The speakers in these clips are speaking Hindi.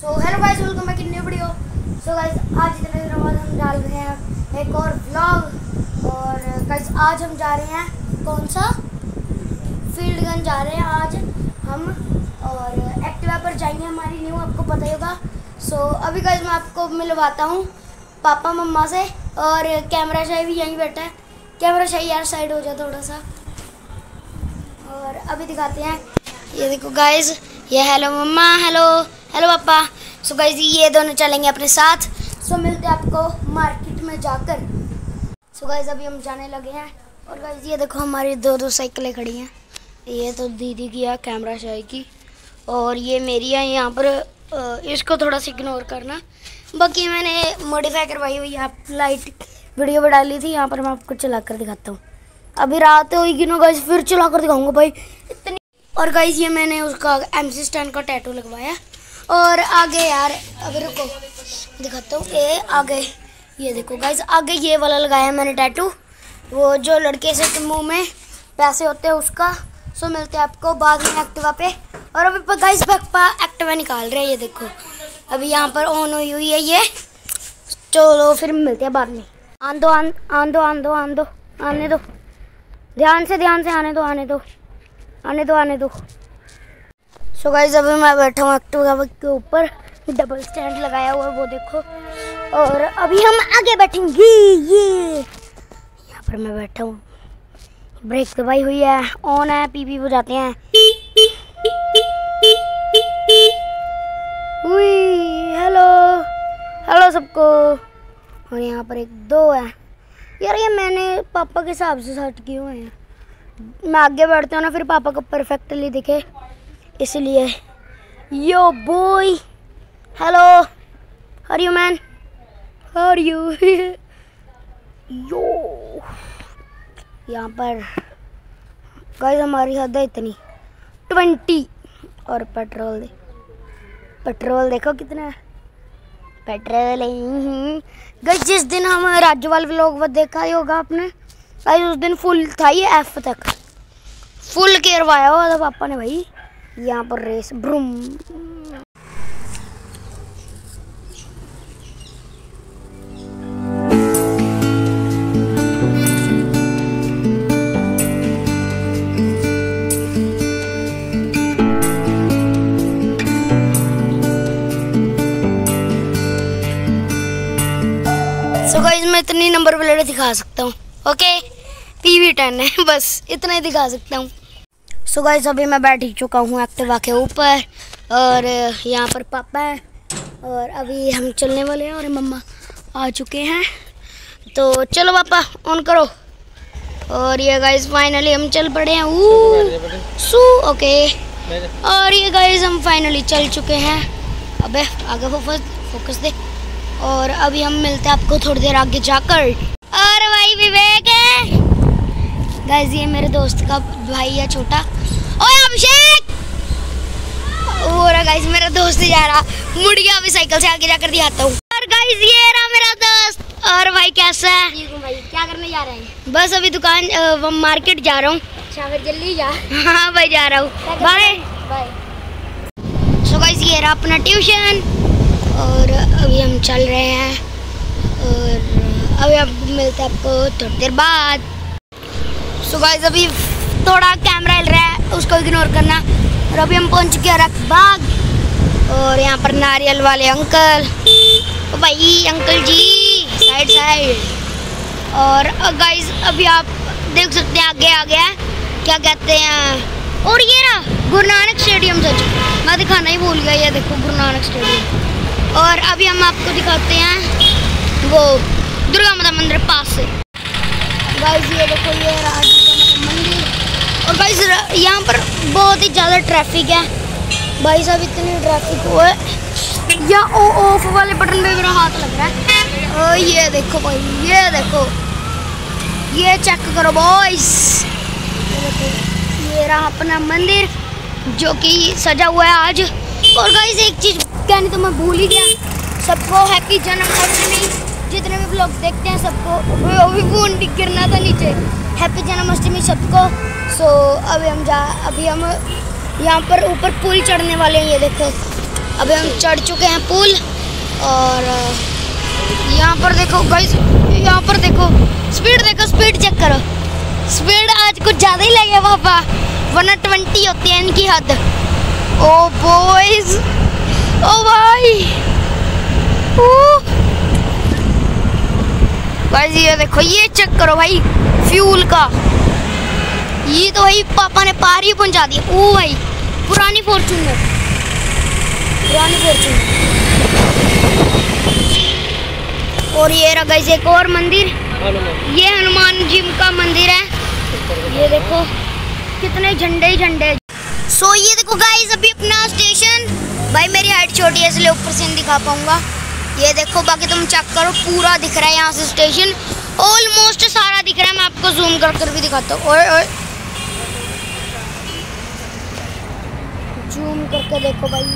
So hello guys, welcome back in new video. So guys, आज इतने दिनों बाद हम डाल रहे हैं एक और व्लॉग। और गाइस आज हम जा रहे हैं, कौन सा, फील्ड गन जा रहे हैं आज हम। और एक्टिवा पर जाएंगे हमारी न्यू, आपको पता ही होगा। सो अभी गाइस मैं आपको मिलवाता हूँ पापा मम्मा से। और कैमरा शाही भी यहीं बैठा है। कैमरा शाही यार साइड हो जाए थोड़ा सा। और अभी दिखाते हैं, ये देखो गाइस, ये हेलो मम्मा, हेलो हेलो पापा। सो गाइस ये दोनों चलेंगे अपने साथ। सो मिलते हैं आपको मार्केट में जाकर। सो गाइस अभी हम जाने लगे हैं। और गाइस ये देखो हमारी दो साइकिलें खड़ी हैं। ये तो दीदी की है, कैमरा शाही की, और ये मेरी है। यहाँ पर इसको थोड़ा सा इग्नोर करना। बाकी मैंने मॉडिफाई करवाई हुई है, लाइट वीडियो में डाली थी। यहाँ पर मैं आपको चला कर दिखाता हूँ। अभी रात होगी ना गाइस, फिर चला कर दिखाऊंगा भाई इतनी। और गाइस ये मैंने उसका MC स्टैंड का टैटू लगवाया। और आगे यार अभी रुको दिखाता हूँ, ये आगे ये देखो गाइस, आगे ये वाला लगाया मैंने टैटू, वो जो लड़के से मुंह में पैसे होते हैं उसका। सो मिलते हैं आपको बाद में एक्टिवा पे। और अभी गाइस पापा एक्टिवा निकाल रहे हैं, ये देखो अभी यहाँ पर ऑन हुई है ये। चलो फिर मिलते हैं बाद में। आने दो ध्यान से आने दो। सो गाइस अभी मैं बैठा हूँ एक्टिवा के ऊपर, डबल स्टैंड लगाया हुआ है वो देखो। और अभी हम आगे बैठेंगे, ये यहाँ पर मैं बैठा हूँ। ब्रेक दबाई हुई है, ऑन है, पीपी बजाते हैं। हेलो सबको। और यहाँ पर 1-2 है यार, ये मैंने पापा के हिसाब से सेट किए हुए हैं। मैं आगे बढ़ता हूँ ना, फिर पापा को परफेक्टली दिखे, इसलिए। Yo boy, hello, how are you man, how are you. Yo यहाँ पर गाइस हमारी हद है इतनी 20। और पेट्रोल देखो कितना है, पेट्रोल। गाइस जिस दिन हम राज्यपाल व्लॉग देखा ही होगा आपने, गाइस उस दिन फुल था ये, F तक फुल करवाया हुआ था पापा ने भाई। यहाँ पर रेस ब्रूम। सो गाइस मैं इतनी नंबर प्लेट दिखा सकता हूँ, ओके। PV10 है, बस इतना ही दिखा सकता हूँ। सो गाइस अभी मैं बैठ ही चुका हूँ एक्टिवा के ऊपर। और यहाँ पर पापा है, और अभी हम चलने वाले हैं। और मम्मा आ चुके हैं, तो चलो पापा ऑन करो। और ये गाइस फाइनली हम चल पड़े हैं। ओके। और ये गाइस हम फाइनली चल चुके हैं। अबे आगे फोकस दे। और अभी हम मिलते हैं आपको थोड़ी देर आगे जाकर। और भाई विवेक है गाइस, ये मेरे दोस्त का भाई है छोटा। ओए अभिषेक, और गाइस मेरा दोस्त जा रहा, मुड़ गया। अभी साइकिल से आगे जाकर दिखाता हूँ। और गाइस ये रहा मेरा दोस्त। और भाई कैसा है? ठीक हूँ भाई। क्या करने जा रहे हैं? बस अभी दुकान मार्केट जा रहा हूँ। अच्छा फिर जल्दी जा। हाँ भाई जा रहा हूँ, बाय बाय। सो गाइस ये रहा अपना ट्यूशन। और अभी हम चल रहे हैं। और अभी अब मिलते हैं आपको थोड़ी देर बाद। सो गाइस अभी थोड़ा कैमरा हिल रहा है, उसको इग्नोर करना। और अभी हम पहुंच चुके हैं रखबाग। और यहाँ पर नारियल वाले अंकल, ओ भाई अंकल जी साइड। और गाइस अभी आप देख सकते हैं आगे आ गया, क्या कहते हैं। और ये ना गुरु नानक स्टेडियम, सच मैं दिखाना ही भूल गया। ये देखो गुरु नानक स्टेडियम। और अभी हम आपको दिखाते हैं वो दुर्गा माता मंदिर पास से। गाइस ये देखो ये रहा दुर्गा माता मंदिर। और गाइस यहाँ पर बहुत ही ज़्यादा ट्रैफिक है भाई साहब, इतनी ट्रैफिक हुआ है। या ऑफ वाले बटन पे मेरा हाथ लग रहा है। और ये देखो भाई, ये देखो, ये चेक करो बॉयस। ये देखो ये रहा अपना मंदिर जो कि सजा हुआ है आज। और गाइस एक चीज़ कहनी तो मैं भूल ही गया, सबको हैप्पी जन्माष्टमी। जितने भी लोग देखते हैं सबको, अभी फोन गिरना था नीचे, हैप्पी जन्माष्टमी सबको। सो अभी हम यहाँ पर ऊपर पुल चढ़ने वाले हैं। ये देखो अभी हम चढ़ चुके हैं पुल। और यहाँ पर देखो गाइस, यहाँ पर देखो स्पीड, देखो स्पीड चेक करो। स्पीड आज कुछ ज़्यादा ही लगे पापा, 120 होती है इनकी हद। ओ बॉयज, ओ भाई, गाइस ये देखो, ये चेक करो भाई फ्यूल का। ये तो भाई पापा ने पार ही पहुंचा दिया। ओ भाई पुरानी फॉर्च्यूनर, पुरानी फॉर्च्यूनर। और ये रहा गाइस एक और मंदिर, ये हनुमान जी का मंदिर है। ये देखो कितने झंडे ही झंडे। सो ये देखो गाइस अभी अपना स्टेशन, भाई मेरी हाइट छोटी है इसलिए ऊपर से नहीं दिखा पाऊंगा। ये देखो, बाकी तुम चेक करो, पूरा दिख रहा है यहाँ से स्टेशन, ऑलमोस्ट सारा दिख रहा है। मैं आपको जूम कर भी दिखाता हूँ। ओए ओए, जूम करके देखो भाई।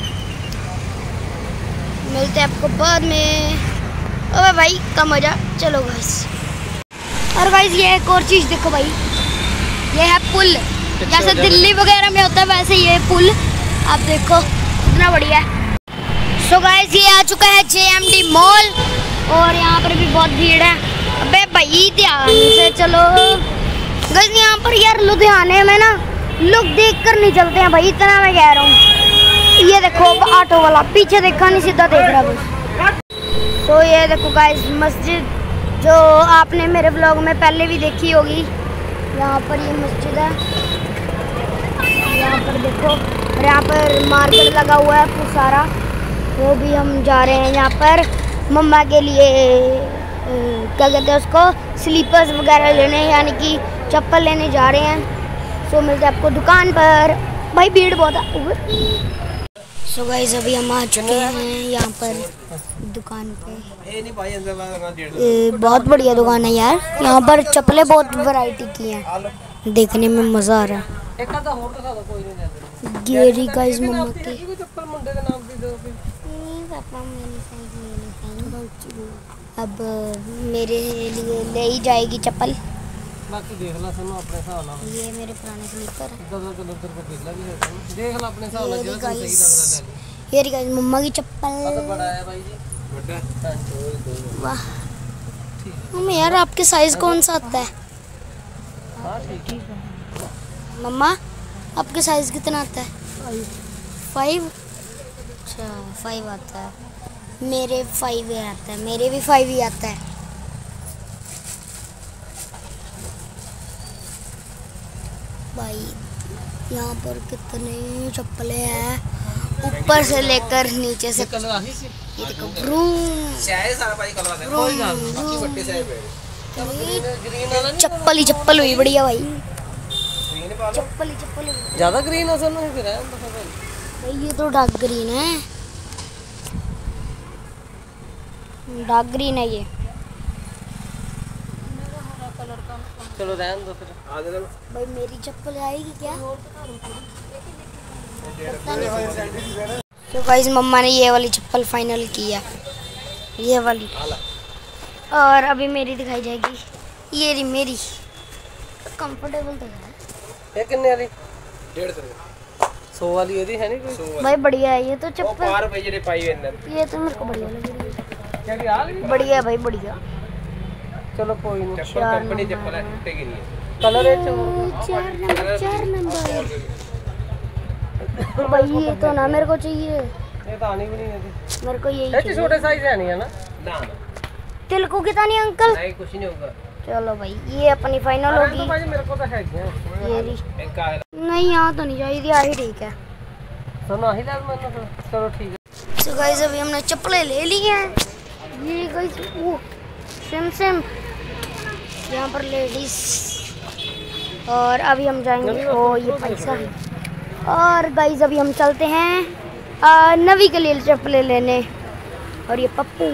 मिलते हैं आपको बाद में। अबे भाई कम मजा, चलो गाइस। और गाइस ये एक और चीज़ देखो भाई, ये है पुल। जैसे दिल्ली वगैरह में होता है वैसे ये पुल, आप देखो कितना बढ़िया है। सो गाइस ये आ चुका है JMD मॉल, और यहाँ पर भी बहुत भीड़ है। अबे भाई ध्यान से चलो गाइस। यहाँ पर यार लुधियाने में ना लोग देख कर नहीं चलते हैं भाई, इतना मैं कह रहा हूँ। ये देखो ऑटो वाला पीछे देखा नहीं, सीधा देख रहा बस। तो ये देखो गाइस मस्जिद, जो आपने मेरे ब्लॉग में पहले भी देखी होगी। यहाँ पर ये मस्जिद है, यहाँ पर देखो। और यहाँ पर मार्केट लगा हुआ है बहुत सारा। वो भी हम जा रहे हैं यहाँ पर मम्मा के लिए क्या कहते हैं उसको, स्लीपर्स वगैरह लेने, यानी कि चप्पल लेने जा रहे हैं। सो मिलते हैं आपको दुकान पर। भाई भीड़ बहुत है। सो गाइस अभी हम आ चुके हैं यहाँ पर दुकान पे। बहुत बढ़िया दुकान है यार, यहाँ पर चप्पलें बहुत वैरायटी की हैं, देखने में मज़ा आ रहा है। गेरी गाइस मम्मा की। अब मेरे लिए ले ही जाएगी चप्पल। बाकी देख ला सुनो अपने हिसाब नाल। ये मेरे पुराने स्लीपर है, देख ला अपने हिसाब नाल, जो सही लग रहा है। ये गाइस मम्मा की चप्पल। तो बड़ा है भाई जी, बड़ा। वाह मम्मा यार आपके साइज कौन सा आता है? हां ठीक है। मम्मा आपके साइज कितना आता है? 5। अच्छा 5 आता है, मेरे 5 ही आता है, मेरे भी 5 ही आता है। भाई यहाँ पर कितने चप्पलें हैं, ऊपर से लेकर नीचे से। ये देखो चप्पल ही चप्पल हुई बढ़िया भाई, चप्पल ही चप्पल हुई। ज़्यादा ग्रीन है सर भाई, ये तो डार्क ग्रीन है, डार्क ग्रीन है ये। चलो रहने दो फिर। भाई मेरी चप्पल आएगी क्या? तो गाइस मम्मा ने ये वाली चप्पल फाइनल की है, ये वाली। और अभी मेरी दिखाई जाएगी, ये रही मेरी। कंफर्टेबल तो है। ये कितने वाली? 150 100 वाली ये है नहीं कोई? भाई बढ़िया है ये तो चप्पल। वो 4 रुपए जेडे पाई है अंदर। ये तो मेरे को बढ़िया लग रही है। क्या की बढ़िया है भाई, बढ़िया। चलो कोई नहीं, चप्पल कंपनी चप्पल है, टूटेगी नहीं। कलर है 4 नंबर। भाई ये तो ना मेरे को चाहिए, ये तो आनी भी नहीं है मेरे को, यही चाहिए। छोटे साइज है नहीं है ना? ना तिल को कितना नहीं अंकल? नहीं कुछ नहीं होगा। चलो भाई ये अपनी फाइनल होगी। तो भाई मेरे को तो है ये नहीं, यहाँ तो नहीं चाहिए, यही ठीक है। सुनो ही लाल मैंने तो, चलो ठीक है। सो गाइस अभी हमने चप्पलें ले ली हैं। ये गाइस वो सेम यहाँ पर लेडीज। और अभी हम जाएंगे, ओ ये पैसा है। और गाइस अभी हम चलते हैं नवी के लिए चप्पलें लेने। और ये पप्पू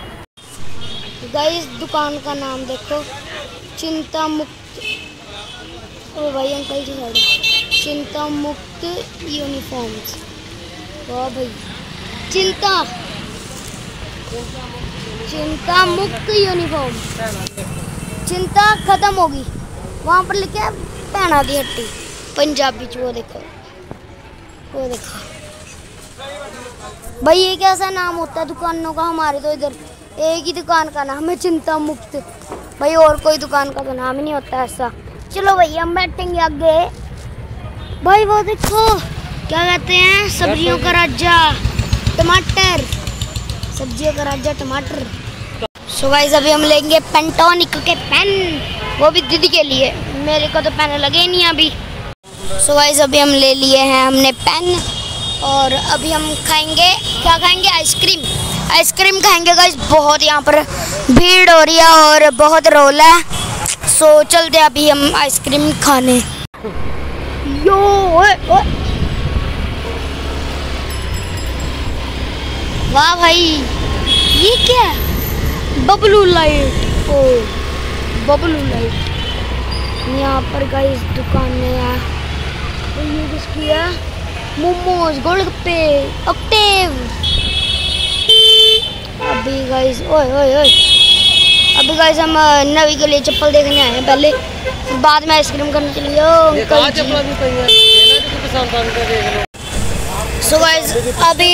गाइस, दुकान का नाम देखो, चिंता मुक्त। ओ भाई अंकल जी साइड, चिंता मुक्त यूनिफॉर्म्स। वाह भाई, चिंता मुक्त यूनिफॉर्म। चिंता खत्म होगी, वहाँ पर लिखा है पहना दी हट्टी पंजाबी च। वो देखो, वो देखो भाई ये कैसा नाम होता है दुकानों का? हमारे तो इधर एक ही दुकान का नाम है चिंता मुक्त। भाई और कोई दुकान का तो नाम ही नहीं होता ऐसा। चलो भाई हम बैठेंगे आगे। भाई वो देखो क्या कहते हैं, सब्जियों का राजा टमाटर, सब्जियों का राजा टमाटर। सो गाइस अभी हम लेंगे पेंटोनिक के पेन, वो भी दीदी के लिए, मेरे को तो पेन लगे नहीं अभी। सो गाइस अभी हम ले लिए हैं हमने पेन और अभी हम खाएंगे, क्या खाएंगे? आइसक्रीम। आइसक्रीम खाएंगे गाइस। बहुत यहाँ पर भीड़ हो रही है और बहुत रोल है। सो चलते अभी हम आइसक्रीम खाने। यो ओए ओए। वाह भाई ये क्या है? Bubble light. ओ बबलू लाइट। यहाँ पर गाइस दुकानें हैं। तो ये किसकी है? मोमोज, गोलगप्पे, ऑक्टेव। अभी गाइस ओए ओए ओए, अभी गाइस हम नवी के लिए चप्पल देखने आए हैं पहले, बाद में आइसक्रीम करने चलेंगे। सो गाइस अभी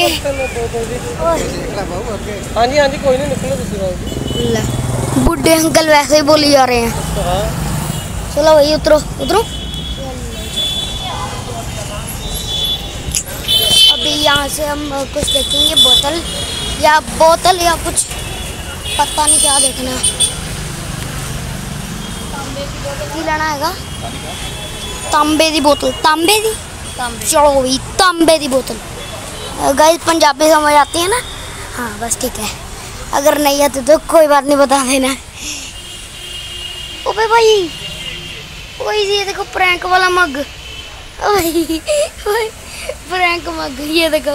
हाँ जी कोई नहीं, निकलो। बुढ़े अंकल वैसे ही बोली जा रहे हैं। चलो भाई उतरो उतरो। अभी यहाँ से हम कुछ देखेंगे, बोतल या कुछ पता नहीं क्या देखना है। की लेना हैगा? तांबे दी बोतल। तांबे दी? चलो भाई तांबे दी बोतल। गाइस पंजाबी समझ आती है ना? हाँ बस ठीक है, अगर नहीं आती तो कोई बात नहीं, बता देना। ओबे भाई ये देखो प्रैंक वाला मग। भाई प्रैंक मग, ये देखो।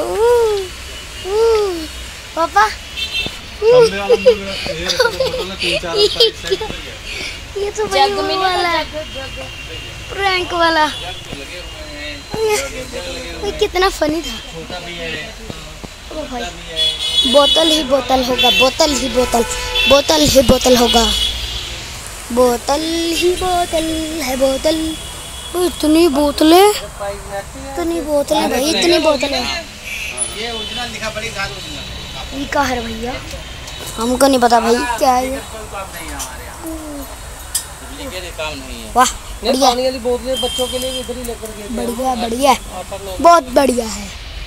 पापा ये तो भाई वाला प्रैंक वाला, ये कितना फनी था। ओ भाई बोतल ही बोतल होगा, बोतल ही बोतल, बोतल ही बोतल होगा, बोतल ही बोतल है बोतल। इतनी बोतलें, इतनी बोतलें भाई, इतनी बोतलें। ये क्या है भैया? हमको नहीं पता भाई क्या है ये। वाह बढ़िया, वाली बोतलें बच्चों के लिए इधर ही लेकर गए। बढ़िया बढ़िया, बहुत बढ़िया है।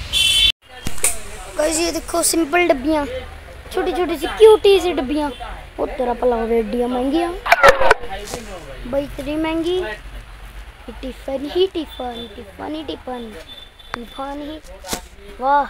गाइस ये देखो सिंपल डब्बियाँ, छोटी छोटी सी क्यूटी सी डब्बियाँ। वो तेरा पला एडियाँ महंगी भाई, इतनी महंगी। टिफन ही टिफन, टिफन ही टिफन, टिफन ही। वाह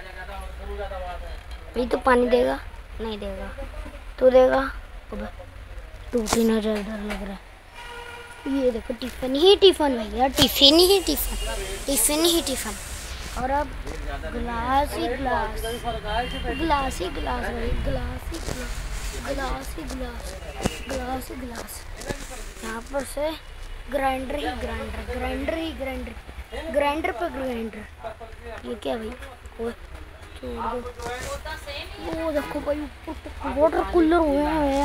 भाई तो पानी देगा? नहीं देगा। तू देगा? टूटी ना डर लग रहा है। ये देखो टिफिन ही टिफिन भैया, टिफिन ही टिफिन, टिफिन ही टिफिन। और अब ग्लास ही ग्लास, ग्लास ही ग्लास भाई, ग्लास ही ग्लास, ग्लास ही ग्लास, ग्लास ही ग्लास। यहाँ पर से ग्राइंडर ही ग्राइंडर, ग्राइंडर ही ग्राइंडर, ग्राइंडर पर ग्राइंडर। ये क्या भाई? वो छोड़ दो। वो देखो भाई ऊपर वाटर कूलर हुआ है।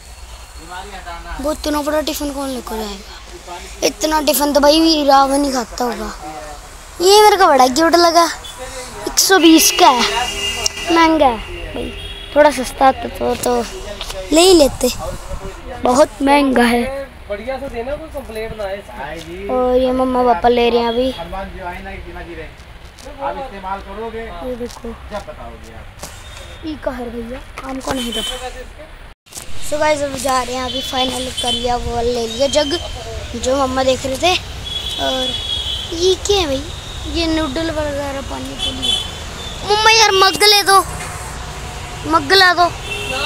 वो इतना बड़ा टिफिन कौन लेकर जाएगा? इतना टिफिन तो भाई राव नहीं खाता होगा। ये मेरे को बड़ा क्यूट लगा। 120 का है, महंगा है भाई। थोड़ा सस्ता तो ले ही लेते, बहुत महंगा है। बढ़िया से देना, कोई कंप्लेंट ना आए। और ये मम्मा पापा ले रहे हैं अभी। आप इस्तेमाल करोगे ये देखो, जब बताओगे आप। ये कहा भैया, हमको नहीं पता। सो गाइस अब जा रहे हैं, अभी फाइनल कर लिया, वो ले लिया जग जो मम्मा देख रहे थे। और ये क्या है भाई? ये नूडल वगैरह पानी के लिए। मम्मा यार मग ले दो, मग ला दो।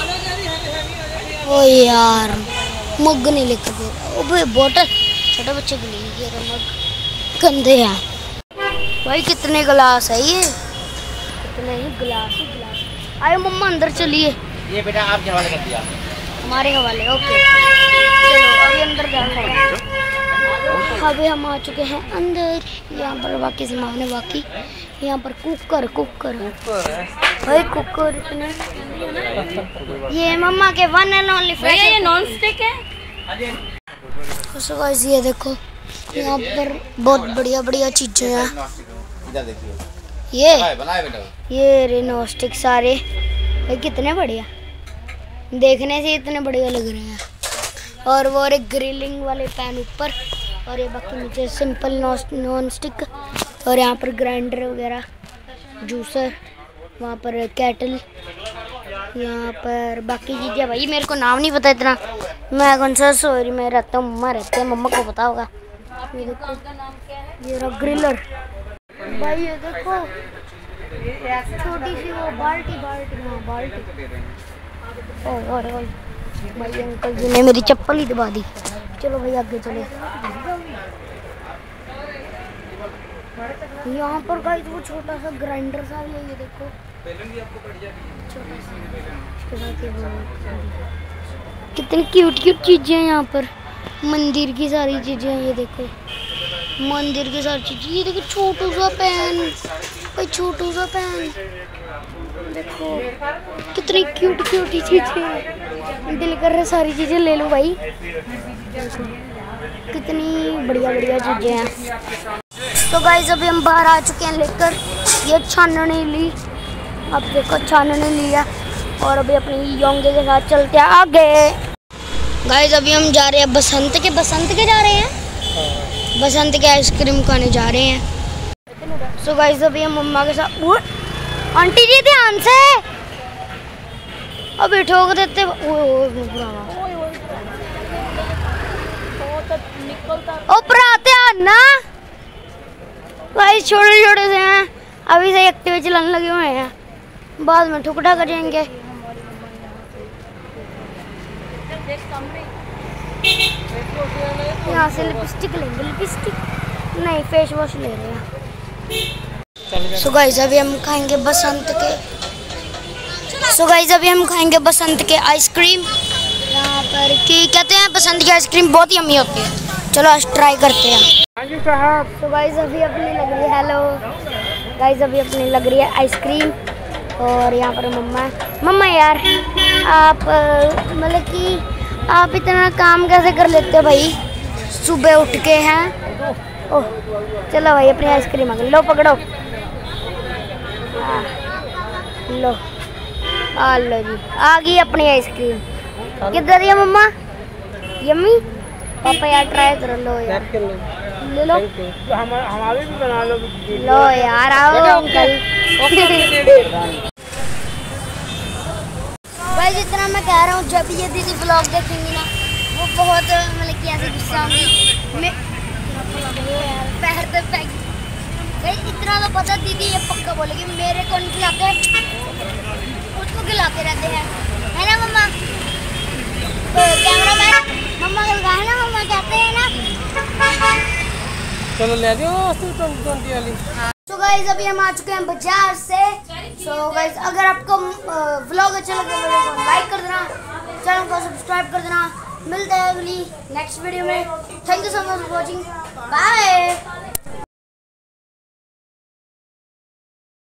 ओ यार मग नहीं लेकर दे रहा। ओ भाई बोतल छोटे बच्चे के लिए, ये मग गंदे हैं भाई। कितने गिलास है ये? कितने ही गिलास ही गिलास। आए मम्मा अंदर चलिए। ये बेटा आपके हवाले कर दिया, हमारे हवाले। ओके चलो अभी अंदर जाओ। अभी हम आ चुके हैं अंदर। यहाँ पर बाकी सामान है, बाकी यहाँ पर कुकर भाई, कुकर इतने। ये मम्मा के वन एंड ओनली फ्रेश, ये नॉन स्टिक है। सो गाइस ये देखो यहाँ पर बहुत बढ़िया बढ़िया चीजें हैं। ये रेनो स्टिक सारे भाई कितने बढ़िया, देखने से इतने बढ़िया लग रहे हैं। और वो एक ग्रिलिंग वाले पैन ऊपर, और ये बाकी नीचे सिंपल नॉन स्टिक। और यहाँ पर ग्राइंडर वगैरह, जूसर, वहाँ पर केटल, यहाँ पर बाकी चीज़ें भाई मेरे को नाम नहीं पता इतना, मैं कौन सा सॉरी में रहता हूँ, मम्मा रहते हैं, मम्मा को पता होगा। ये देखो ये रहा ग्रिलर भाई, ये देखो छोटी सी वो बाल्टी हाँ बाल्टी। और भाई अंकल जी ने मेरी चप्पल ही दबा दी। चलो भाई आगे चलो। यहाँ पर गाइस वो छोटा सा ग्राइंडर सा भी है, ये देखो छोटा सा। कितनी क्यूट चीजें हैं यहाँ पर, मंदिर की सारी चीजें हैं। ये देखो मंदिर की सारी चीजें, ये देखो छोटू सा पैन भाई, छोटू सा पैन देखो, कितनी क्यूट चीजें, दिल कर रहा सारी चीजें ले लो भाई। कितनी बढ़िया चीजें हैं। तो गाइस अभी हम बाहर आ चुके हैं लेकर, ये छानने ली, अब देखो छानने लिया, और अभी अपनी योंगे के साथ चलते हैं आगे। गाइस अभी हम जा रहे हैं बसंत के जा रहे हैं, बसंत के आइसक्रीम खाने जा रहे हैं। सो गाइस अभी हम मम्मा के साथ, आंटी जी ध्यान से, अभी ठोक देते। ओ पराते ना भाई, छोटे से हैं, अभी से एक्टिव चलाने लगे हुए हैं, बाद में ठुकड़ा कर जाएंगे। यहाँ से लिपस्टिक लेंगे, लिपस्टिक नहीं फेस वॉश ले रहे हैं। सो गाइस अभी हम खाएंगे बसंत के आइसक्रीम। यहाँ पर कि कहते हैं बसंत की आइसक्रीम बहुत ही यम्मी होती है। चलो आज ट्राई करते हैं। तो गाइस अभी अपनी लग रही है, हेलो गाइस अभी अपनी लग रही है आइसक्रीम, और यहाँ पर मम्मा यार आप मतलब कि आप इतना काम कैसे कर लेते हो भाई, सुबह उठ के हैं। ओह चलो भाई अपनी आइसक्रीम आ गई, लो पकड़ो, लो लो जी आ गई अपनी आइसक्रीम। किधर है मम्मा, यम्मी पापा यार ट्राई करो, लो यार ले लो, हमारे भी बना लो यार, आओ अंकल। भाई जितना मैं कह रहा हूँ, जब ये दीदी ब्लॉग देखेंगी ना, वो बहुत मतलब कि ऐसे गुस्सा होंगी। मैं पैर पे पैक भाई, इतना तो पता दीदी ये पक्का बोलेगी, मेरे को नहीं खिलाते, उसको खिलाते रहते हैं, है ना मम्मा? तो कैमरा मैन मम्मा को लगा है ना, मम्मा कहते हैं ना। चलो ले दियो 20 वाली। तो गाइस अभी हम आ चुके हैं बाजार से। सो गाइस अगर आपको व्लॉग अच्छा लगे तो वीडियो को लाइक कर देना, चैनल को सब्सक्राइब कर देना। मिलते हैं अगली नेक्स्ट वीडियो में। Thank you so much for watching, bye.